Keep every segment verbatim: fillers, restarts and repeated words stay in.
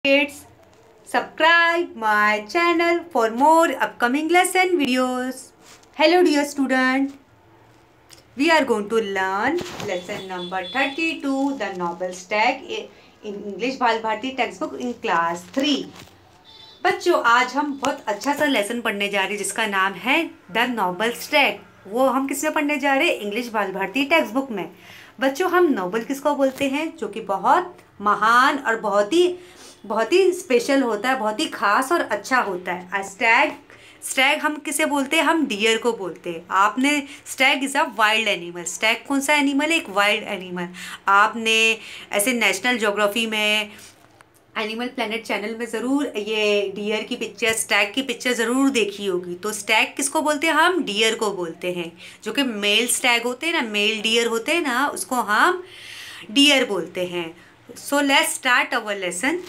kids. Subscribe my channel for more upcoming lesson videos. Hello dear student. We are going to learn lesson number thirty-two, the novel stack in English बाल Bharti textbook in class three. बच्चों आज हम बहुत अच्छा सा lesson पढ़ने जा रहे हैं जिसका नाम है द नॉबल स्टैक। वो हम किस में पढ़ने जा रहे हैं? इंग्लिश बाल भारती टेक्स्ट बुक में। बच्चों हम नॉबल किसको बोलते हैं? जो कि बहुत महान और बहुत ही बहुत ही स्पेशल होता है, बहुत ही खास और अच्छा होता है। स्टैग स्टैग हम किसे बोलते हैं? हम डियर को बोलते हैं। आपने stag is a wild animal. Stag कौन सा एनिमल है? एक वाइल्ड एनिमल। आपने ऐसे नेशनल ज्योग्राफी में, एनिमल प्लेनेट चैनल में ज़रूर ये डियर की पिक्चर, स्टैग की पिक्चर ज़रूर देखी होगी। तो स्टैग किसको बोलते हैं? हम डियर को बोलते हैं। जो कि मेल स्टैग होते हैं ना, मेल डियर होते हैं ना, उसको हम डियर बोलते हैं। So let's start our lesson.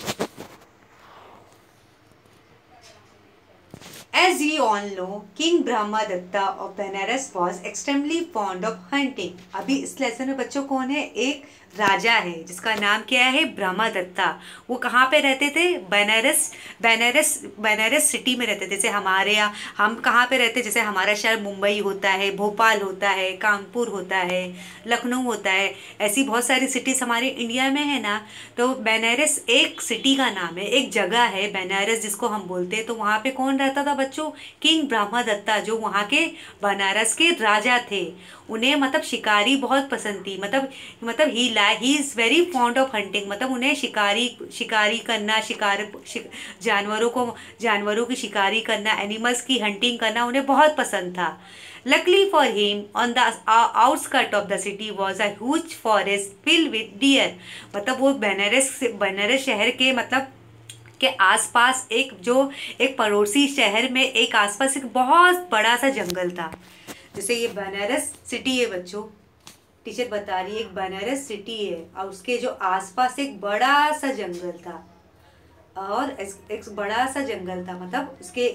As you all know, King Brahmadatta of Benares was extremely fond of hunting. अभी इस लेसन में बच्चों कौन है? एक राजा है जिसका नाम क्या है? ब्रह्मदत्ता। वो कहाँ पे रहते थे? बनारस बनारस बनारस सिटी में रहते थे। जैसे हमारे यहाँ हम कहाँ पे रहते? जैसे हमारा शहर मुंबई होता है, भोपाल होता है, कानपुर होता है, लखनऊ होता है। ऐसी बहुत सारी सिटीज़ हमारे इंडिया में है ना। तो बनारस एक सिटी का नाम है, एक जगह है बनारस जिसको हम बोलते हैं। तो वहाँ पे कौन रहता था बच्चों? किंग ब्रह्मदत्ता, जो वहाँ के बनारस के राजा थे। उन्हें मतलब शिकारी बहुत पसंद थी। मतलब मतलब ही लाई he is very fond of hunting. मतलब उन्हें शिकारी शिकारी करना, शिकार शिक, जानवरों को जानवरों की शिकारी करना, एनिमल्स की हंटिंग करना उन्हें बहुत पसंद था। Luckily for him, on the outskirts of the city was a huge forest filled with deer. मतलब वो बनारस बनारस शहर के मतलब के आसपास एक जो एक पड़ोसी शहर में एक आसपास एक बहुत बड़ा सा जंगल था। जैसे ये बनारस सिटी है बच्चों, टीचर बता रही है एक बनारस सिटी है और उसके जो आसपास एक बड़ा सा जंगल था। और एक बड़ा सा जंगल था मतलब उसके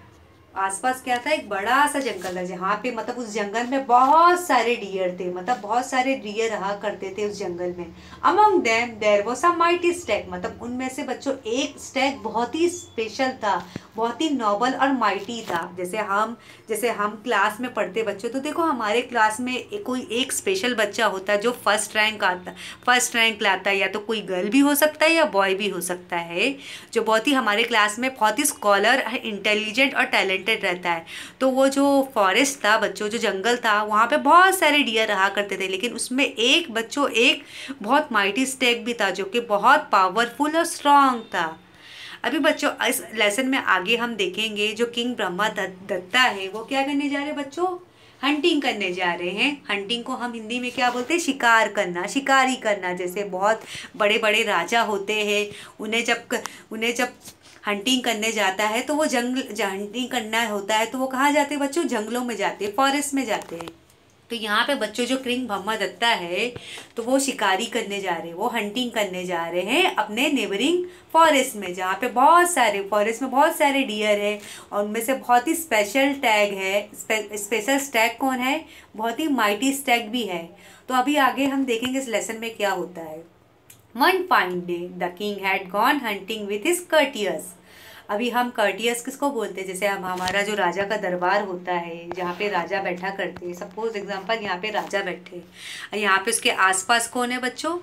आसपास क्या था? एक बड़ा सा जंगल था जहाँ पे मतलब उस जंगल में बहुत सारे डियर थे। मतलब बहुत सारे डियर रहा करते थे उस जंगल में। Among them there was a mighty stag. मतलब उनमें से बच्चों एक स्टैग बहुत ही स्पेशल था, बहुत ही नोबल और माइटी था। जैसे हम जैसे हम क्लास में पढ़ते बच्चों, तो देखो हमारे क्लास में एक, कोई एक स्पेशल बच्चा होता है जो फर्स्ट रैंक आता फर्स्ट रैंक लाता है। या तो कोई गर्ल भी हो सकता है या बॉय भी हो सकता है, जो बहुत ही हमारे क्लास में बहुत ही स्कॉलर, इंटेलिजेंट और टैलेंटेड रहता है। तो वो जो फॉरेस्ट था बच्चों, जो जंगल था, वहाँ पे बहुत सारे डियर रहा करते थे। लेकिन उसमें एक बच्चों एक बहुत माइटी स्टैग भी था जो कि बहुत पावरफुल और स्ट्रांग था। अभी बच्चों इस लेसन में आगे हम देखेंगे जो किंग ब्रह्मदत्ता है वो क्या करने जा रहे हैं बच्चों? हंटिंग करने जा रहे हैं। हंटिंग को हम हिंदी में क्या बोलते हैं? शिकार करना, शिकारी करना। जैसे बहुत बड़े बड़े राजा होते हैं, उन्हें जब उन्हें जब हंटिंग करने जाता है तो वो जंगल हंटिंग करना होता है तो वो कहाँ जाते हैं बच्चों? जंगलों में जाते हैं, फॉरेस्ट में जाते हैं। तो यहाँ पे बच्चों जो किंग ब्रह्मदत्ता है तो वो शिकारी करने जा रहे हैं, वो हंटिंग करने जा रहे हैं अपने नेबरिंग फॉरेस्ट में, जहाँ पे बहुत सारे फॉरेस्ट में बहुत सारे डियर है और उनमें से बहुत ही स्पेशल टैग है। स्पे, स्पेशल स्टैग कौन है? बहुत ही माइटी स्टैग भी है। तो अभी आगे हम देखेंगे इस लेसन में क्या होता है। One fine day, the king had gone hunting with his courtiers. अभी हम कर्टियस किसको बोलते हैं? जैसे हम हमारा जो राजा का दरबार होता है जहाँ पे राजा बैठा करते हैं। सपोज एग्जांपल यहाँ पे राजा बैठे, यहाँ पे उसके आसपास कौन है बच्चों?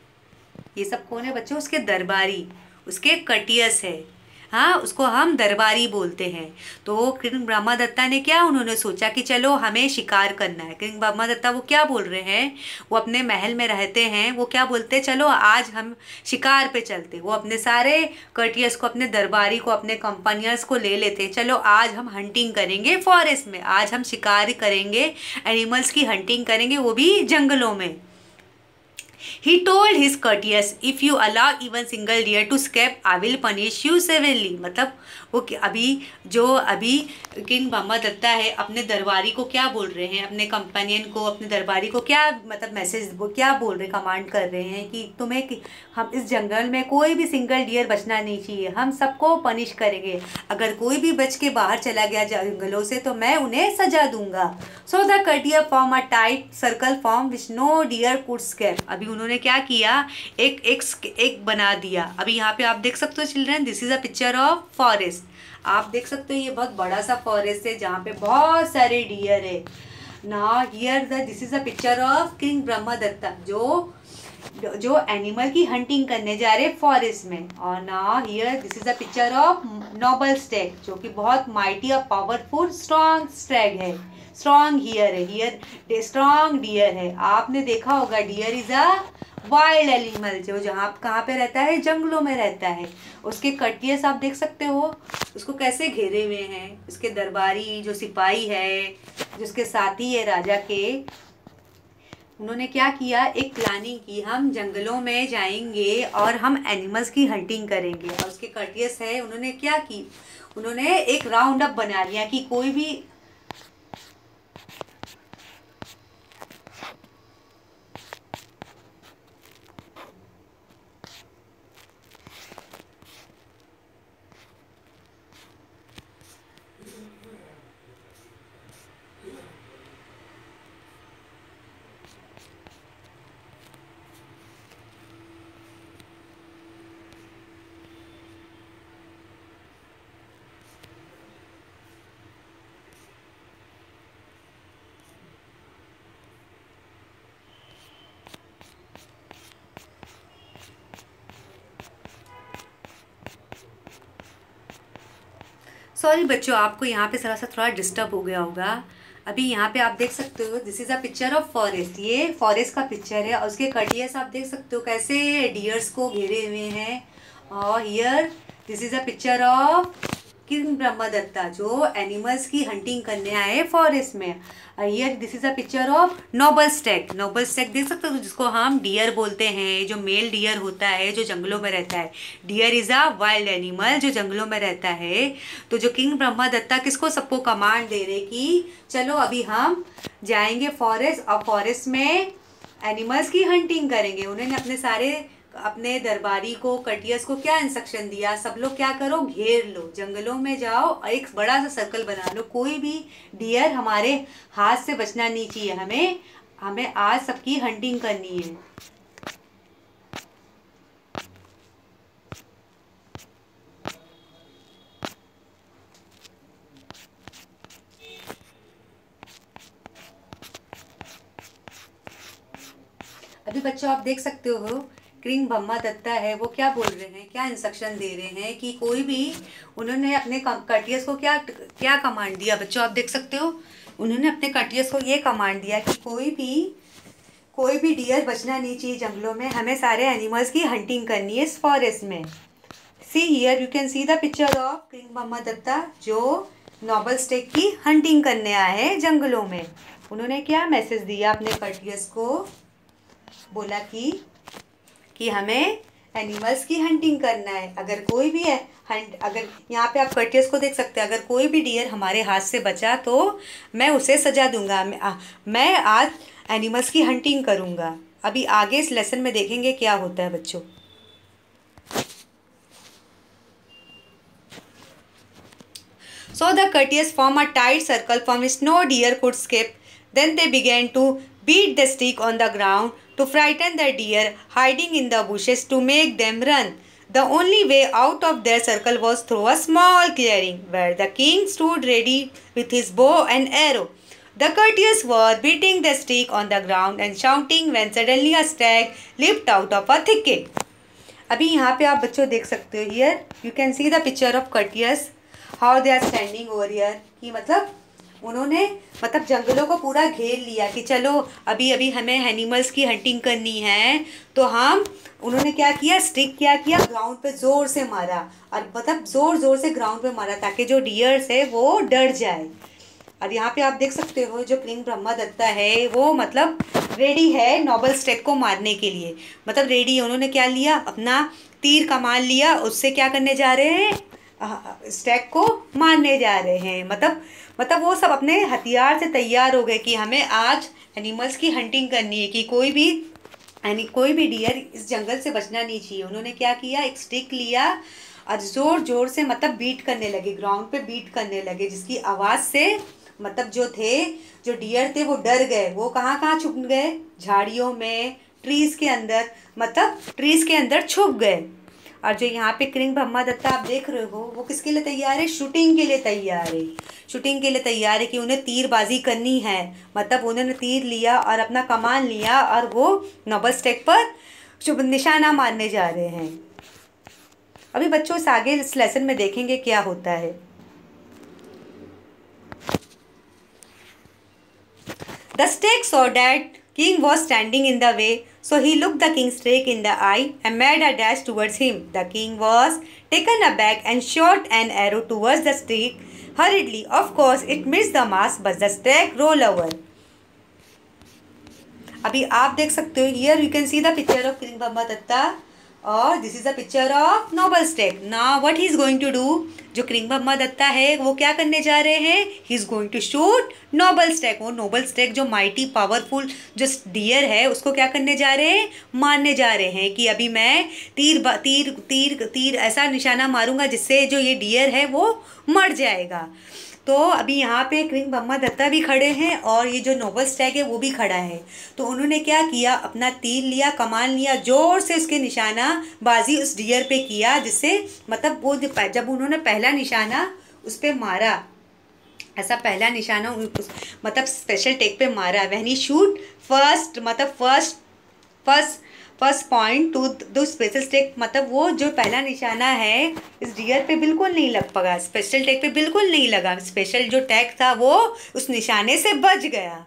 ये सब कौन है बच्चों? उसके दरबारी, उसके कर्टियस है। हाँ, उसको हम दरबारी बोलते हैं। तो किंग ब्रह्मदत्ता ने क्या, उन्होंने सोचा कि चलो हमें शिकार करना है। किंग ब्रह्मदत्ता वो क्या बोल रहे हैं? वो अपने महल में रहते हैं, वो क्या बोलते हैं? चलो आज हम शिकार पे चलते। वो अपने सारे कर्टियस को, अपने दरबारी को, अपने कंपनियंस को ले लेते हैं। चलो आज हम हंटिंग करेंगे फॉरेस्ट में, आज हम शिकार करेंगे, एनिमल्स की हंटिंग करेंगे, वो भी जंगलों में। He told his courtiers, if you allow even single deer to escape, I will punish you severely. मतलब वो अभी जो अभी किंग ब्रह्मदत्ता है अपने दरबारी को क्या बोल रहे हैं? अपने कंपेनियन को, अपने दरबारी को क्या मतलब मैसेज, वो क्या बोल रहे, कमांड कर रहे हैं कि तुम्हें कि हम इस जंगल में कोई भी सिंगल डियर बचना नहीं चाहिए, हम सबको पनिश करेंगे। अगर कोई भी बच के बाहर चला गया जंगलों से तो मैं उन्हें सजा दूंगा। So the courtier form a tight circle form which no deer could escape. अभी उन्होंने क्या किया, एक एक एक बना दिया। अभी यहाँ पे आप देख सकते हो children, this is a picture of forest. आप देख सकते हो ये बहुत बड़ा सा फॉरेस्ट है जहाँ पे बहुत सारे डियर है। ना here the this is a picture of king Brahmadatta, जो जो एनिमल की हंटिंग करने जा रहे फॉरेस्ट में। और ना here this is a picture of noble stag, जो कि बहुत माइटी और पावरफुल स्ट्रॉन्ग स्टैग है, स्ट्रॉन्ग हियर है, हियर स्ट्रॉन्ग डियर है। आपने देखा होगा deer is a wild animal, जो जहाँ कहाँ पे रहता है, जंगलों में रहता है। उसके कटियस आप देख सकते हो, उसको कैसे घेरे हुए हैं। उसके दरबारी जो सिपाही है, जिसके साथी है राजा के, उन्होंने क्या किया, एक प्लानिंग की, हम जंगलों में जाएंगे और हम एनिमल्स की हंटिंग करेंगे। और उसके कर्टियस है, उन्होंने क्या की, उन्होंने एक राउंड अप बना लिया कि कोई भी सॉरी बच्चों, आपको यहाँ पे थोड़ा सा थोड़ा डिस्टर्ब हो गया होगा। अभी यहाँ पे आप देख सकते हो, this is a picture of forest, ये फॉरेस्ट का पिक्चर है। और उसके कटियस आप देख सकते हो कैसे डियर्स को घेरे हुए हैं। और here this is a picture of king Brahmadatta, जो एनिमल्स की हंटिंग करने आए फॉरेस्ट में। Here this is a picture of noble stag, noble stag देख सकते हो, जिसको हम डियर बोलते हैं, जो मेल डियर होता है, जो जंगलों में रहता है। Deer is a wild animal, जो जंगलों में रहता है। तो जो किंग ब्रह्मदत्ता किसको, सबको कमांड दे रहे कि चलो अभी हम जाएंगे फॉरेस्ट और फॉरेस्ट में एनिमल्स की हंटिंग करेंगे। उन्होंने अपने सारे अपने दरबारी को, कटियस को क्या इंस्ट्रक्शन दिया, सब लोग क्या करो, घेर लो, जंगलों में जाओ और एक बड़ा सा सर्कल बना लो, कोई भी डियर हमारे हाथ से बचना नहीं चाहिए, हमें हमें आज सबकी हंटिंग करनी है। अभी बच्चों आप देख सकते हो, किंग ब्रह्मदत्ता है, वो क्या बोल रहे हैं, क्या इंस्ट्रक्शन दे रहे हैं कि कोई भी, उन्होंने अपने कटियस को क्या क्या कमांड दिया बच्चों, आप देख सकते हो। उन्होंने अपने कटियस को ये कमांड दिया कि कोई भी कोई भी डियर बचना नहीं चाहिए जंगलों में, हमें सारे एनिमल्स की हंटिंग करनी है इस फॉरेस्ट में। See here you can see the picture of king Brahmadatta, जो नोबल स्टेक की हंटिंग करने आए हैं जंगलों में। उन्होंने क्या मैसेज दिया अपने कटियस को, बोला कि कि हमें एनिमल्स की हंटिंग करना है। अगर कोई भी है हंट, अगर यहाँ पे आप कर्टियस को देख सकते हैं, अगर कोई भी डियर हमारे हाथ से बचा तो मैं उसे सजा दूंगा, मैं, आ, मैं आज एनिमल्स की हंटिंग करूंगा। अभी आगे इस लेसन में देखेंगे क्या होता है बच्चों। So the courtiers form a tight circle from which no deer could skip. Then they began to beat the stick on the ground to frighten the deer hiding in the bushes to make them run. The only way out of their circle was through a small clearing where the king stood ready with his bow and arrow. The courtiers were beating the stick on the ground and shouting when suddenly a stag leaped out of a thicket. अभी यहाँ पे आप बच्चों देख सकते हो, here you can see the picture of courtiers, how they are standing over here, कि मतलब उन्होंने मतलब जंगलों को पूरा घेर लिया कि चलो अभी अभी हमें एनिमल्स की हंटिंग करनी है। तो हम उन्होंने क्या किया, स्टिक क्या किया, ग्राउंड पे ज़ोर से मारा, और मतलब ज़ोर ज़ोर से ग्राउंड पे मारा ताकि जो डियर्स है वो डर जाए। और यहाँ पे आप देख सकते हो जो किंग ब्रह्मदत्ता है वो मतलब रेडी है नोबल स्टेक को मारने के लिए, मतलब रेडी है। उन्होंने क्या लिया, अपना तीर कमान लिया, उससे क्या करने जा रहे हैं, स्टेक को मारने जा रहे हैं। मतलब मतलब वो सब अपने हथियार से तैयार हो गए कि हमें आज एनिमल्स की हंटिंग करनी है, कि कोई भी यानी कोई भी डियर इस जंगल से बचना नहीं चाहिए। उन्होंने क्या किया, एक स्टिक लिया और ज़ोर ज़ोर से मतलब बीट करने लगे, ग्राउंड पे बीट करने लगे, जिसकी आवाज़ से मतलब जो थे जो डियर थे वो डर गए। वो कहाँ कहाँ छुप गए, झाड़ियों में, ट्रीज के अंदर, मतलब ट्रीज के अंदर छुप गए। और जो यहाँ पे किंग ब्रह्मदत्ता आप देख रहे हो वो किसके लिए तैयार है? शूटिंग के लिए तैयार है। शूटिंग के लिए तैयार है कि उन्हें तीरबाजी करनी है। मतलब उन्होंने तीर लिया और अपना कमान लिया और वो नोबल स्टेक पर शुभ निशाना मारने जा रहे हैं। अभी बच्चों इस आगे इस लेसन में देखेंगे क्या होता है। The stag saw that king was standing in the way, so he looked the king straight in the eye and made a dash towards him. The king was taken aback and shot an arrow towards the stag hurriedly. Of course, it missed the mark, but the stag rolled over. अभी आप देख सकते हो, here you can see the picture of King Brahmadatta और this is the picture of noble stag. Now what he is going to do, जो king Brahmadatta है वो क्या करने जा रहे हैं? He is going to shoot noble stag. वो नोबल स्टेग जो माइटी पावरफुल जो डियर है उसको क्या करने जा रहे हैं? मारने जा रहे हैं कि अभी मैं तीर तीर तीर तीर ऐसा निशाना मारूंगा जिससे जो ये डियर है वो मर जाएगा। तो अभी यहाँ पे किंग ब्रह्मदत्ता भी खड़े हैं और ये जो नोबल स्टैग है वो भी खड़ा है। तो उन्होंने क्या किया, अपना तीर लिया, कमान लिया, जोर से उसके निशाना बाजी उस डियर पे किया, जिससे मतलब वो जब उन्होंने पहला निशाना उस पर मारा, ऐसा पहला निशाना उस मतलब स्पेशल टेक पे मारा, व्हेन ही शूट फर्स्ट मतलब first first first point to दो स्पेशल टेक, मतलब वो जो पहला निशाना है इस डियर पे बिल्कुल नहीं लग पाया, स्पेशल टेक पे बिल्कुल नहीं लगा। स्पेशल जो टैग था वो उस निशाने से बच गया।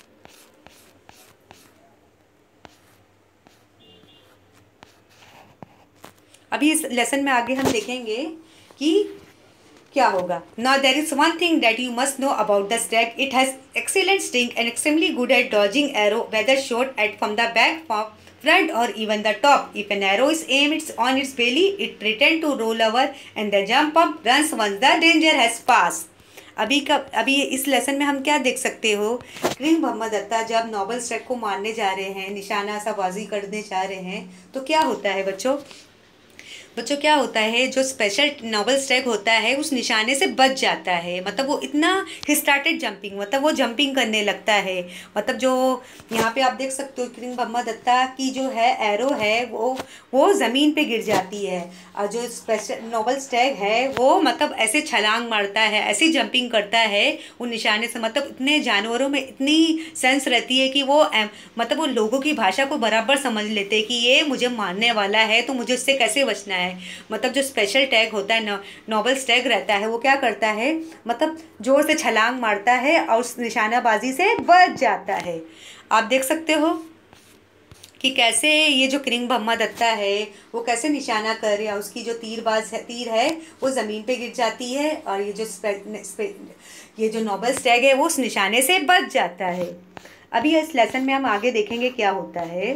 अभी इस लेसन में आगे हम देखेंगे कि क्या होगा। Now there is one thing that you must know about the stag, it has excellent sting and extremely good at dodging arrow whether shot at from the back, front or even the top. If an arrow is aimed on its belly, it pretend to roll over and then jump up, runs once the danger has passed. अभी कब अभी इस lesson में हम क्या देख सकते हो, किंग ब्रह्मदत्ता जब नोबल स्टैग को मारने जा रहे हैं, निशाना साबाजी करने जा रहे हैं, तो क्या होता है बच्चों बच्चों क्या होता है, जो स्पेशल नोबल स्टैग होता है उस निशाने से बच जाता है। मतलब वो इतना ही स्टार्टेड जंपिंग, मतलब वो जंपिंग करने लगता है। मतलब जो यहाँ पे आप देख सकते हो किंग ब्रह्मदत्ता की जो है एरो है वो वो ज़मीन पे गिर जाती है, और जो स्पेशल नोबल स्टैग है वो मतलब ऐसे छलांग मारता है, ऐसी जंपिंग करता है उन निशाने से। मतलब इतने जानवरों में इतनी सेंस रहती है कि वो मतलब वो लोगों की भाषा को बराबर समझ लेते हैं कि ये मुझे मारने वाला है तो मुझे उससे कैसे बचना है। मतलब जो स्पेशल टैग होता है, नोबल स्टैग रहता है, वो क्या करता है, मतलब जोर से छलांग मारता है और उस निशानाबाजी से बच जाता है। आप देख सकते हो कि कैसे ये जो किंग ब्रह्मदत्ता है वो कैसे निशाना कर रहा है, उसकी जो तीरबाज है तीर है वो ज़मीन पे गिर जाती है और ये जो स्पे, स्पे, ये जो नोबल स्टैग है वो उस निशाने से बच जाता है। अभी इस लेसन में हम आगे देखेंगे क्या होता है।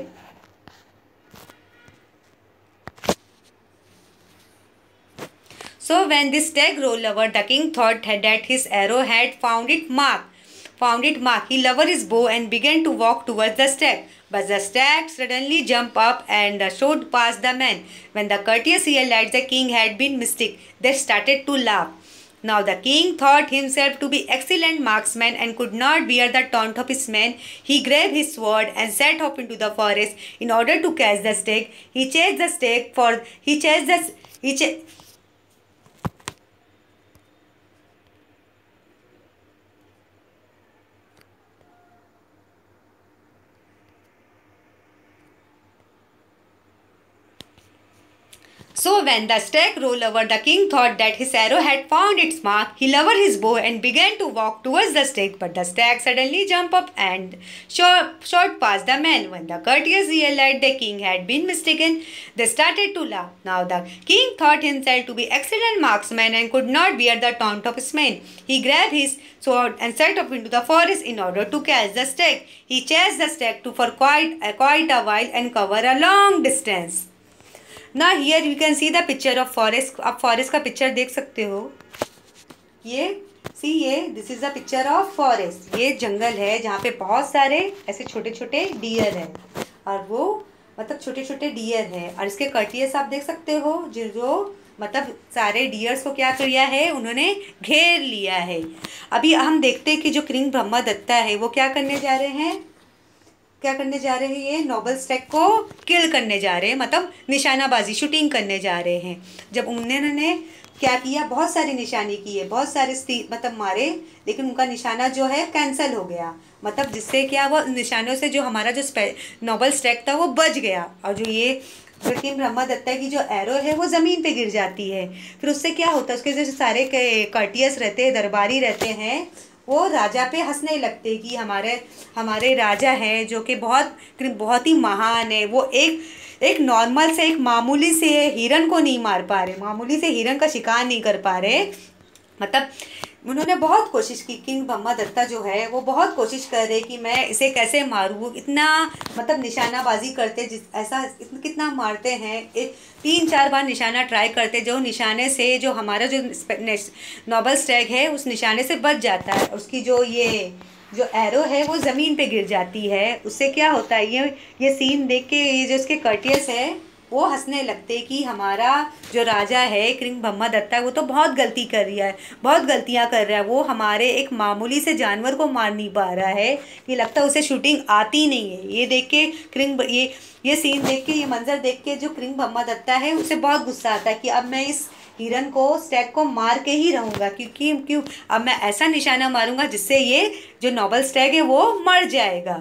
So when this stag rolled over, the king thought that his arrow had found its mark. Found its mark. He lowered his bow and began to walk towards the stag. But the stag suddenly jumped up and shot past the man. When the courtiers realized the king had been mistaken, they started to laugh. Now the king thought himself to be excellent marksman and could not bear the taunt of his men. He grabbed his sword and set off into the forest in order to catch the stag. He chased the stag for he chased the he chased So when the stag rolled over, the king thought that his arrow had found its mark. He lowered his bow and began to walk towards the stag, but the stag suddenly jumped up and shot, shot past the man. When the courtiers realized the king had been mistaken, they started to laugh. Now the king thought himself to be excellent marksman and could not bear the taunt of his men. He grabbed his sword and set off into the forest in order to catch the stag. He chased the stag to for quite, uh, quite a while and cover a long distance. ना here you can see the picture of forest. आप forest का picture देख सकते हो, ये see ये this is the picture of forest. ये जंगल है जहाँ पे बहुत सारे ऐसे छोटे छोटे डियर हैं और वो मतलब छोटे छोटे डियर हैं, और इसके कर्टियस आप देख सकते हो जो जो मतलब सारे डियर्स को क्या किया है, उन्होंने घेर लिया है। अभी हम देखते हैं कि जो किंग ब्रह्मदत्ता है वो क्या करने जा रहे हैं, क्या करने जा रहे हैं, ये नोबल स्टैग को किल करने जा रहे हैं, मतलब निशानाबाजी शूटिंग करने जा रहे हैं। जब उन्होंने क्या किया, बहुत सारी निशानी की है, बहुत सारे मतलब मारे, लेकिन उनका निशाना जो है कैंसिल हो गया, मतलब जिससे क्या वो निशानों से जो हमारा जो नोबल स्टैग था वो बच गया। और जो ये किंग ब्रह्मदत्ता की जो एरो है वो ज़मीन पे गिर जाती है। फिर उससे क्या होता है, उसके जो सारे कर्टियस रहते हैं, दरबारी रहते हैं, वो राजा पे हंसने लगते कि हमारे हमारे राजा हैं जो कि बहुत बहुत ही महान है, वो एक एक नॉर्मल से एक मामूली से हिरन को नहीं मार पा रहे, मामूली से हिरन का शिकार नहीं कर पा रहे। मतलब उन्होंने बहुत कोशिश की, किंग ब्रह्मदत्ता जो है वो बहुत कोशिश कर रहे कि मैं इसे कैसे मारूँ, इतना मतलब निशानाबाजी करते, जिस ऐसा इतना कितना मारते हैं, एक तीन चार बार निशाना ट्राई करते, जो निशाने से जो हमारा जो नोबल स्टैग है उस निशाने से बच जाता है, उसकी जो ये जो एरो है वो ज़मीन पे गिर जाती है। उससे क्या होता है, ये ये सीन देख के ये जो इसके कर्टियस है वो हंसने लगते कि हमारा जो राजा है किंग ब्रह्मदत्ता वो तो बहुत गलती कर रहा है, बहुत गलतियां कर रहा है, वो हमारे एक मामूली से जानवर को मार नहीं पा रहा है, ये लगता है उसे शूटिंग आती नहीं है। ये देख के किंग ये ये सीन देख के, ये मंजर देख के जो किंग ब्रह्मदत्ता है उसे बहुत गुस्सा आता है कि अब मैं इस हिरन को स्टैग को मार के ही रहूँगा, क्योंकि क्यों अब मैं ऐसा निशाना मारूंगा जिससे ये जो नोबल स्टैग है वो मर जाएगा।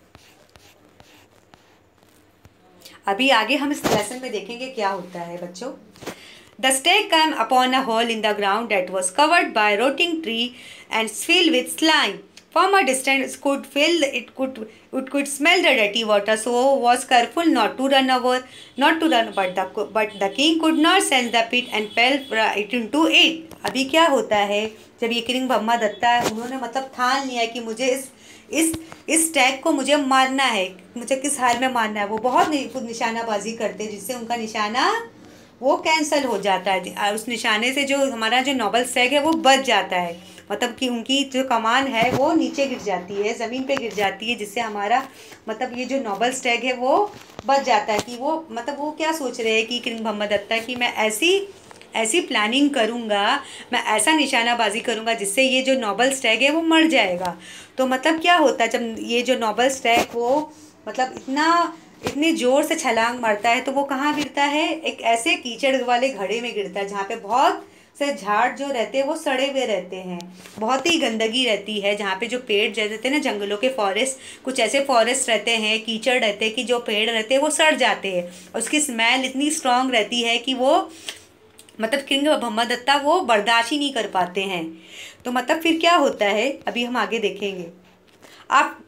अभी आगे हम इस लेसन में देखेंगे क्या होता है बच्चों। The stag came upon a hole in the ground that was covered by a rotting tree and filled with slime. From a distance, could feel it could it could smell the dirty water, so was careful not to run over, not to run. But the but the king could not sense the pit and fell right into it. अभी क्या होता है, जब ये king Brahmadatta है, उन्होंने मतलब ठान लिया कि मुझे इस इस इस टैग को मुझे मारना है, मुझे किस हाल में मारना है। वो बहुत निशानाबाजी करते हैं जिससे उनका निशाना वो कैंसिल हो जाता है, उस निशाने से जो हमारा जो नोबल स्टैग है वो बच जाता है, मतलब कि उनकी जो कमान है वो नीचे गिर जाती है, ज़मीन पे गिर जाती है, जिससे हमारा मतलब ये जो नोबल स्टैग है वो बच जाता है। कि वो मतलब वो क्या सोच रहे हैं कि किंग ब्रह्मदत्ता कि मैं ऐसी ऐसी प्लानिंग करूँगा, मैं ऐसा निशानाबाजी करूँगा जिससे ये जो नोबल स्टैग है वो मर जाएगा। तो मतलब क्या होता है, जब ये जो नोबल स्टैग वो मतलब इतना इतनी ज़ोर से छलांग मारता है तो वो कहाँ गिरता है, एक ऐसे कीचड़ वाले घड़े में गिरता है जहाँ पे बहुत से झाड़ जो रहते हैं वो सड़े हुए रहते हैं, बहुत ही गंदगी रहती है, जहाँ पे जो पेड़ जैसे रहते हैं ना, जंगलों के फॉरेस्ट, कुछ ऐसे फॉरेस्ट रहते हैं, कीचड़ रहते हैं कि जो पेड़ रहते हैं वो सड़ जाते हैं, और उसकी स्मेल इतनी स्ट्रॉन्ग रहती है कि वो मतलब किंग ब्रह्मदत्ता वो बर्दाश्त ही नहीं कर पाते हैं। तो मतलब फिर क्या होता है अभी हम आगे देखेंगे। आप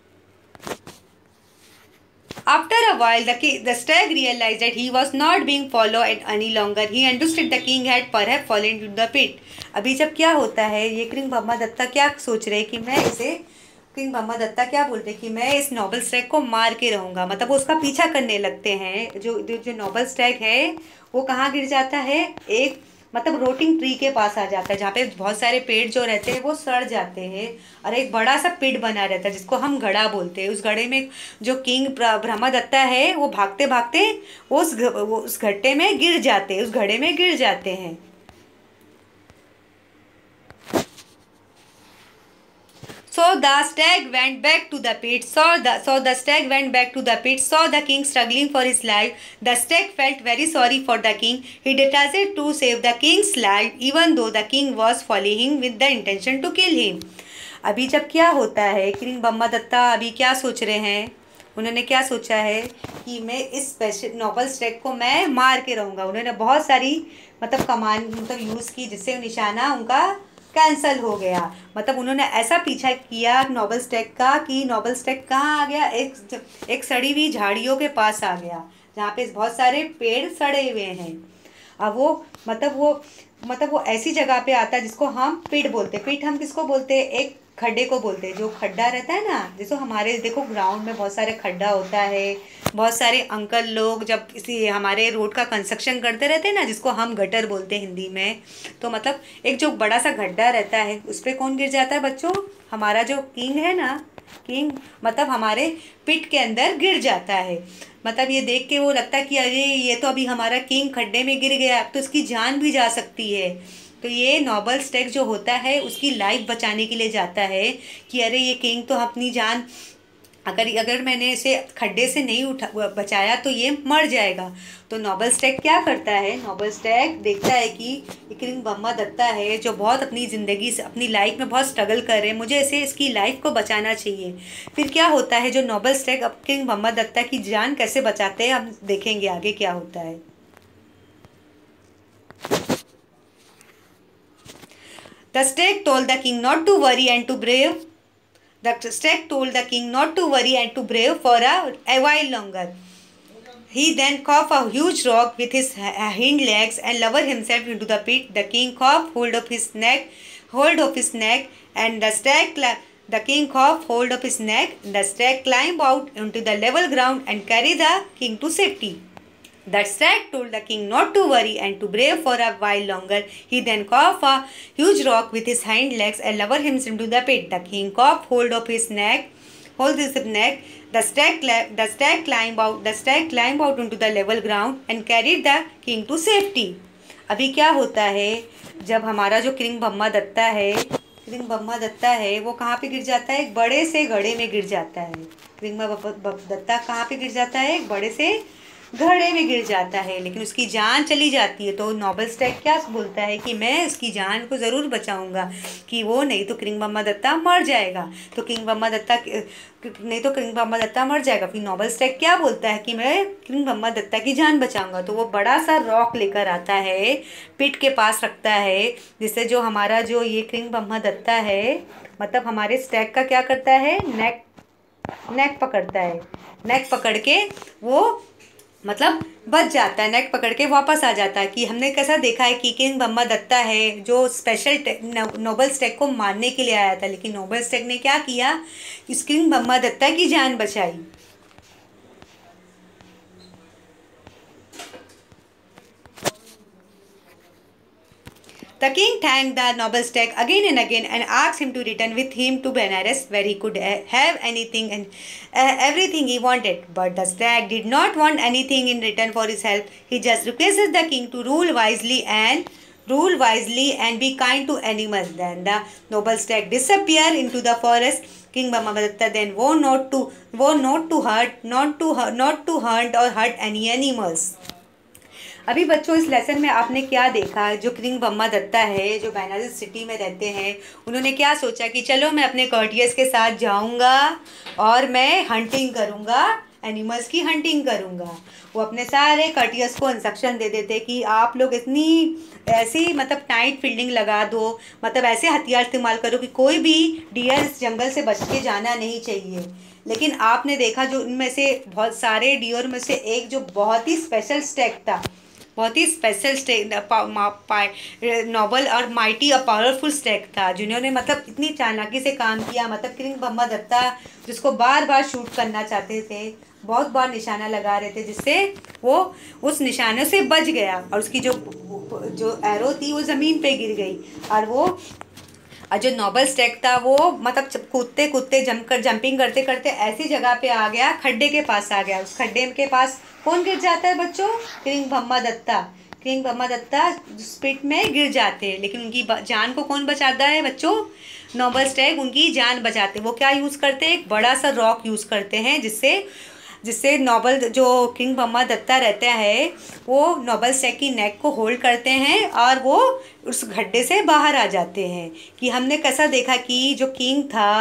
After a while, the, king, the stag realized that he was not being followed any longer. He understood the king had perhaps fallen into the pit. अभी जब क्या होता है, ये किंग ब्रह्मदत्ता क्या सोच रहे कि मैं इसे किंग ब्रह्मदत्ता क्या बोलते कि मैं इस नोबल स्टैग को मार के रहूँगा, मतलब वो उसका पीछा करने लगते हैं। जो जो, जो नोबल स्टैग है वो कहाँ गिर जाता है, एक मतलब रोटिंग ट्री के पास आ जाता है जहाँ पे बहुत सारे पेड़ जो रहते हैं वो सड़ जाते हैं, और एक बड़ा सा पिट बना रहता है जिसको हम घड़ा बोलते हैं। उस घड़े में जो किंग ब्रह्मदत्ता है वो भागते भागते उस वो उस घट्टे में गिर जाते हैं, उस घड़े में गिर जाते हैं। So the stag went back to the pit. Saw the so the stag went back to the pit. Saw the king struggling for his life. The stag felt very sorry for the king. He decided to save the king's life, even though the king was following with the intention to kill him. अभी जब क्या होता है, king Brahmadatta अभी क्या सोच रहे हैं, उन्होंने क्या सोचा है कि मैं इस स्पेशल नोबल स्टैग को मैं मार के रहूँगा। उन्होंने बहुत सारी मतलब कमान मतलब यूज़ की जिससे निशाना उनका कैंसल हो गया। मतलब उन्होंने ऐसा पीछा किया नोबल स्टैग का कि नोबल स्टैग कहाँ आ गया, एक एक सड़ी हुई झाड़ियों के पास आ गया जहाँ पे बहुत सारे पेड़ सड़े हुए हैं। अब वो मतलब वो मतलब वो ऐसी जगह पे आता है जिसको हम पिट बोलते हैं। पिट हम किसको बोलते हैं, एक खड्डे को बोलते हैं, जो खड्डा रहता है ना, जैसे हमारे देखो ग्राउंड में बहुत सारे खड्डा होता है, बहुत सारे अंकल लोग जब किसी हमारे रोड का कंस्ट्रक्शन करते रहते हैं ना, जिसको हम गटर बोलते हैं हिंदी में। तो मतलब एक जो बड़ा सा गड्ढा रहता है उस पर कौन गिर जाता है बच्चों, हमारा जो किंग है ना, किंग मतलब हमारे पिट के अंदर गिर जाता है। मतलब ये देख के वो लगता है कि अरे ये तो अभी हमारा किंग खड्डे में गिर गया, तो उसकी जान भी जा सकती है। तो ये नोबल स्टैग जो होता है उसकी लाइफ बचाने के लिए जाता है कि अरे ये किंग तो अपनी जान अगर अगर मैंने इसे खड्डे से नहीं उठा बचाया तो ये मर जाएगा। तो नोबल स्टैग क्या करता है, नोबल स्टैग देखता है कि किंग ब्रह्मा दत्ता है जो बहुत अपनी ज़िंदगी से अपनी लाइफ में बहुत स्ट्रगल कर रहे हैं, मुझे इसे इसकी लाइफ को बचाना चाहिए। फिर क्या होता है, जो नोबल स्टैग अब किंग ब्रह्मा दत्ता की जान कैसे बचाते हैं हम देखेंगे आगे क्या होता है। The stag told the king not to worry and to brave. The stag told the king not to worry and to brave for a, a while longer. He then caught a huge rock with his hind legs and lowered himself into the pit. The king caught hold of his neck, hold of his neck, and the stag, the king caught hold of his neck. The stag climbed out into the level ground and carried the king to safety. The stag told the king not to worry and to brave for a while longer. He then caught a huge rock with his hind legs and lowered himself into the pit. The king caught hold of his neck, hold his neck. The stag, the stag climbed out. The stag climbed out into the level ground and carried the king to safety. अभी क्या होता है, जब हमारा जो king Brahma Dutta है king Brahma Dutta है वो कहाँ पे गिर जाता है, एक बड़े से घड़े में गिर जाता है। किंग दत्ता कहाँ पे गिर जाता है, एक बड़े से घड़े में गिर जाता है, लेकिन उसकी जान चली जाती है। तो नोबल स्टैग क्या बोलता है कि मैं उसकी जान को ज़रूर बचाऊंगा, कि वो नहीं तो किंग ब्रह्मा दत्ता मर जाएगा। तो किंग ब्रह्मा दत्ता नहीं तो किंग ब्रह्मा दत्ता मर जाएगा। फिर नोबल स्टैग क्या बोलता है कि मैं किंग ब्रह्मा दत्ता की जान बचाऊंगा। तो वो बड़ा सा रॉक लेकर आता है, पिट के पास रखता है, जिससे जो हमारा जो ये किंग ब्रह्मा दत्ता है मतलब हमारे स्टैग का क्या करता है, नेक नेक पकड़ता है। नेक पकड़ के वो मतलब बच जाता है, नेक पकड़ के वापस आ जाता है। कि हमने कैसा देखा है कि किंग ब्रह्मा दत्ता है जो स्पेशल नोबल स्टैग को मारने के लिए आया था, लेकिन नोबल स्टैग ने क्या किया, इस किंग ब्रह्मा दत्ता की जान बचाई। The king thanked the noble stag again and again and asked him to return with him to Benares, where he could have anything and uh, everything he wanted. But the stag did not want anything in return for his help. He just requested the king to rule wisely and rule wisely and be kind to animals. Then the noble stag disappeared into the forest. King Brahmadatta then vowed not to vowed not to hurt, not to not to hunt or hurt any animals. अभी बच्चों इस lesson में आपने क्या देखा, जो king Brahma Dutta है जो बेनारस सिटी में रहते हैं, उन्होंने क्या सोचा कि चलो मैं अपने कर्टियस के साथ जाऊंगा और मैं हंटिंग करूंगा, एनिमल्स की हंटिंग करूंगा। वो अपने सारे कर्टियस को इंस्ट्रक्शन दे देते कि आप लोग इतनी ऐसी मतलब टाइट फील्डिंग लगा दो, मतलब ऐसे हथियार इस्तेमाल करो कि कोई भी डियर इस जंगल से बच के जाना नहीं चाहिए। लेकिन आपने देखा जो उनमें से बहुत सारे डियर में से एक जो बहुत ही स्पेशल स्टैग था, बहुत ही स्पेशल स्टैग नोबल और माइटी और पावरफुल स्टैग था, जिन्होंने मतलब इतनी चालाकी से काम किया। मतलब किंग ब्रह्मा दत्ता जिसको बार बार शूट करना चाहते थे, बहुत बार निशाना लगा रहे थे, जिससे वो उस निशाने से बच गया और उसकी जो जो एरो थी वो ज़मीन पे गिर गई। और वो और जो नोबल स्टैग था वो मतलब कूदते कूदते जंप कर जंपिंग करते करते ऐसी जगह पे आ गया, खड्डे के पास आ गया। उस खड्डे के पास कौन गिर जाता है बच्चों, king Brahmadatta. King Brahmadatta spit में गिर जाते हैं, लेकिन उनकी जान को कौन बचाता है बच्चों, नोबल स्टैग उनकी जान बचाते। वो क्या यूज़ करते हैं, एक बड़ा सा रॉक यूज़ करते हैं, जिससे जिससे नोबल जो किंग ब्रह्मा दत्ता रहता है वो नोबल स्टैग की नेक को होल्ड करते हैं और वो उस गड्ढे से बाहर आ जाते हैं। कि हमने कैसा देखा कि जो किंग था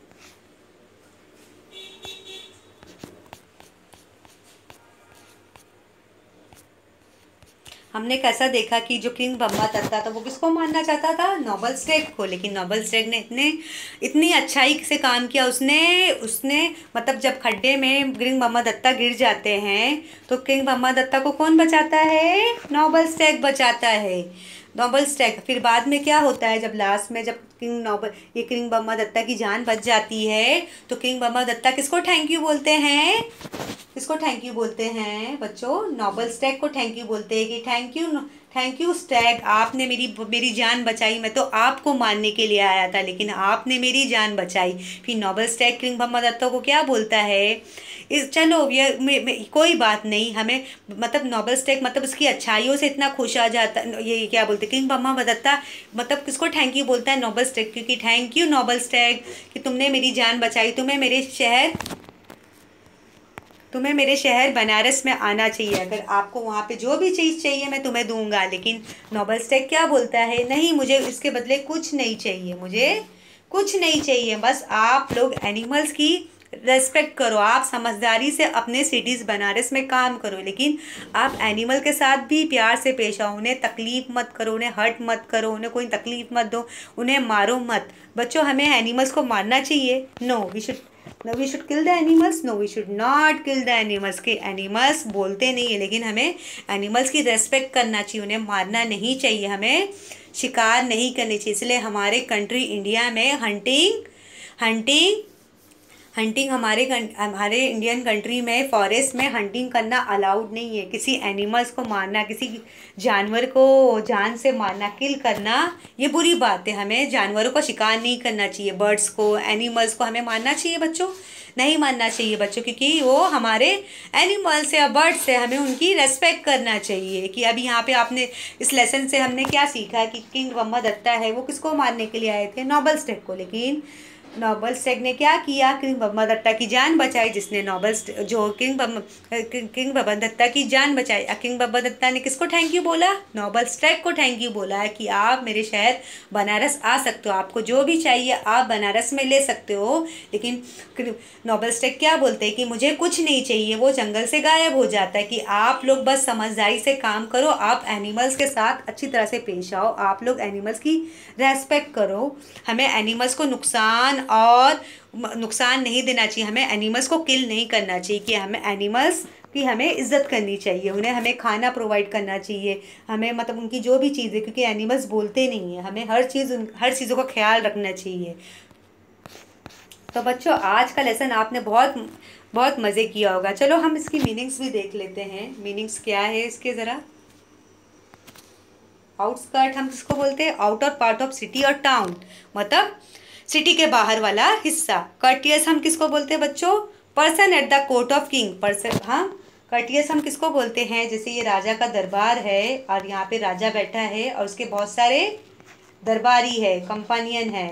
हमने कैसा देखा कि जो किंग ब्रह्मा दत्ता था वो किसको मारना चाहता था, नोबल स्टैग को। लेकिन नोबल स्टैग ने इतने इतनी अच्छाई से काम किया, उसने उसने मतलब जब खड्डे में किंग ब्रह्मा दत्ता गिर जाते हैं तो किंग ब्रह्मा दत्ता को कौन बचाता है, नोबल स्टैग बचाता है, नोबल स्टैग। फिर बाद में क्या होता है, जब लास्ट में जब किंग नोबल ये किंग ब्रह्मा दत्ता की जान बच जाती है तो किंग ब्रह्मा दत्ता किसको थैंक यू बोलते हैं, किसको थैंक यू बोलते हैं बच्चों, नोबल स्टैग को थैंक यू बोलते हैं कि thank you thank you stag, आपने मेरी मेरी जान बचाई। मैं तो आपको मारने के लिए आया था लेकिन आपने मेरी जान बचाई। फिर noble stag king Brahmadatta को क्या बोलता है, इस चलो ये कोई बात नहीं, हमें मतलब नोबल स्टैग मतलब उसकी अच्छाइयों से इतना खुश आ जाता, ये क्या बोलते किंग ब्रह्मा दत्ता मतलब किसको थैंक यू बोलता है, नोबल स्टैग, क्योंकि थैंक यू नोबल स्टैग कि तुमने मेरी जान बचाई, तुम्हें मेरे शहर तुम्हें मेरे शहर बनारस में आना चाहिए। अगर आपको वहाँ पे जो भी चीज़ चाहिए मैं तुम्हें दूंगा। लेकिन नोबल स्टैग क्या बोलता है, नहीं मुझे इसके बदले कुछ नहीं चाहिए, मुझे कुछ नहीं चाहिए, बस आप लोग एनिमल्स की रेस्पेक्ट करो, आप समझदारी से अपने सिटीज़ बनारस में काम करो, लेकिन आप एनिमल के साथ भी प्यार से पेश आओ, उन्हें तकलीफ़ मत करो, उन्हें हर्ट मत करो, उन्हें कोई तकलीफ़ मत दो, उन्हें मारो मत। बच्चों हमें एनिमल्स को मारना चाहिए? No we should no we should kill the animals, no we should not kill the animals. के एनिमल्स बोलते नहीं है, लेकिन हमें एनिमल्स की रेस्पेक्ट करना चाहिए, उन्हें मारना नहीं चाहिए, हमें शिकार नहीं करनी चाहिए। इसलिए हमारे कंट्री इंडिया में हंटिंग हंटिंग हंटिंग हमारे हमारे इंडियन कंट्री में फॉरेस्ट में हंटिंग करना अलाउड नहीं है। किसी एनिमल्स को मारना, किसी जानवर को जान से मारना, किल करना, ये बुरी बात है। हमें जानवरों को शिकार नहीं करना चाहिए, बर्ड्स को, एनिमल्स को हमें मारना चाहिए बच्चों, नहीं मारना चाहिए बच्चों, क्योंकि वो हमारे एनिमल्स या बर्ड्स है, हमें उनकी रेस्पेक्ट करना चाहिए। कि अभी यहाँ पे आपने इस लेसन से हमने क्या सीखा है कि किंग ब्रह्मदत्ता है वो किसको मारने के लिए आए थे, नोबल स्टैग को, लेकिन नोबल स्टैग ने क्या किया, किंग ब्रह्मदत्ता की जान बचाई। जिसने नोबल जो किंग किंग ब्रह्मदत्ता की जान बचाई, किंग ब्रह्मदत्ता ने किसको थैंक यू बोला, नोबल स्टैग को थैंक यू बोला है कि आप मेरे शहर बनारस आ सकते हो, आपको जो भी चाहिए आप बनारस में ले सकते हो। लेकिन नोबल स्टैग क्या बोलते हैं कि मुझे कुछ नहीं चाहिए, वो जंगल से गायब हो जाता है। कि आप लोग बस समझदारी से काम करो, आप एनिमल्स के साथ अच्छी तरह से पेश आओ, आप लोग एनिमल्स की रेस्पेक्ट करो, हमें एनिमल्स को नुकसान और नुकसान नहीं देना चाहिए, हमें एनिमल्स को किल नहीं करना चाहिए। कि हमें एनिमल्स की हमें इज्जत करनी चाहिए, उन्हें हमें खाना प्रोवाइड करना चाहिए, हमें मतलब उनकी जो भी चीज़ें, क्योंकि एनिमल्स बोलते नहीं हैं, हमें हर चीज़ हर चीज़ों का ख्याल रखना चाहिए। तो बच्चों आज का लेसन आपने बहुत बहुत मज़े किया होगा। चलो हम इसकी मीनिंग्स भी देख लेते हैं। मीनिंग्स क्या है इसके ज़रा। आउटस्कर्ट हम किसको बोलते हैं, आउटर पार्ट ऑफ सिटी और टाउन, मतलब सिटी के बाहर वाला हिस्सा। कर्टियस हम किसको बोलते हैं बच्चों, person at the court of king, person. हाँ कर्टियस हम किसको बोलते हैं, जैसे ये राजा का दरबार है और यहाँ पे राजा बैठा है और उसके बहुत सारे दरबारी है, कंपानियन है।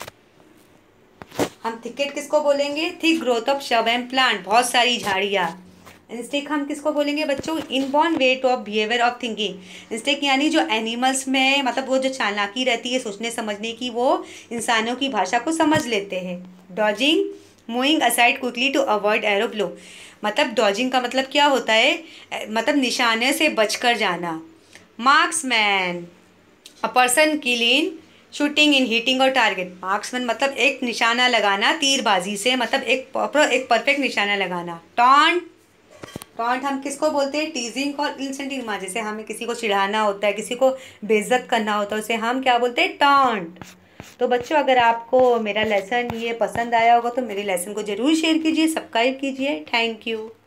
हम थिकेट किसको बोलेंगे, thick growth of shrub and plant, बहुत सारी झाड़ियाँ। इंस्टिक हम किसको बोलेंगे बच्चों, inborn way of behaviour of thinking. Instinct यानी जो एनिमल्स में मतलब वो जो चालाकी रहती है सोचने समझने की, वो इंसानों की भाषा को समझ लेते हैं। Dodging, moving aside quickly to avoid arrow blow, मतलब डॉजिंग का मतलब क्या होता है, मतलब निशाने से बचकर जाना। Marksman, a person killing shooting in hitting or target. Marksman मतलब एक निशाना लगाना तीरबाजी से, मतलब एक प्रॉपर एक परफेक्ट निशाना लगाना। टॉन्ट, टॉन्ट हम किसको बोलते हैं, टीजिंग और इंसल्टिंग, जैसे हमें किसी को चिढ़ाना होता है, किसी को बेइज्जत करना होता है, उसे हम क्या बोलते हैं, टॉन्ट। तो बच्चों अगर आपको मेरा लेसन ये पसंद आया होगा तो मेरे लेसन को ज़रूर शेयर कीजिए, सब्सक्राइब कीजिए। Thank you.